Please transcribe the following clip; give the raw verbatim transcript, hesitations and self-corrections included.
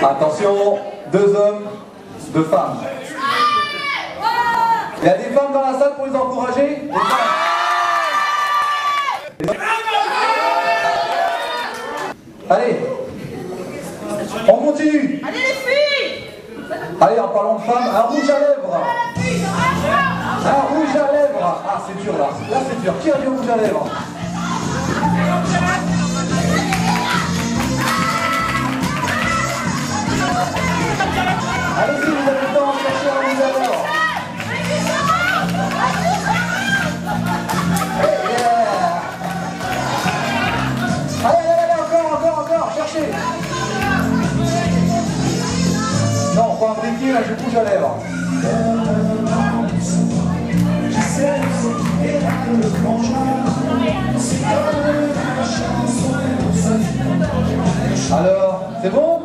Attention, deux hommes, deux femmes. Il y a des femmes dans la salle pour les encourager. Les femmes. Allez, on continue. Allez les filles. Allez, en parlant de femmes, un rouge à lèvres. Un rouge à lèvres. Ah, c'est dur là. Là, c'est dur. Qui a du rouge à lèvres? Allez-y, vous avez le temps de chercher un rouge à lèvres. Yeah. Allez, allez, allez, encore, encore, encore, cherchez. Non, pas un briquet, là, je bouge à lèvres. Alors, c'est bon?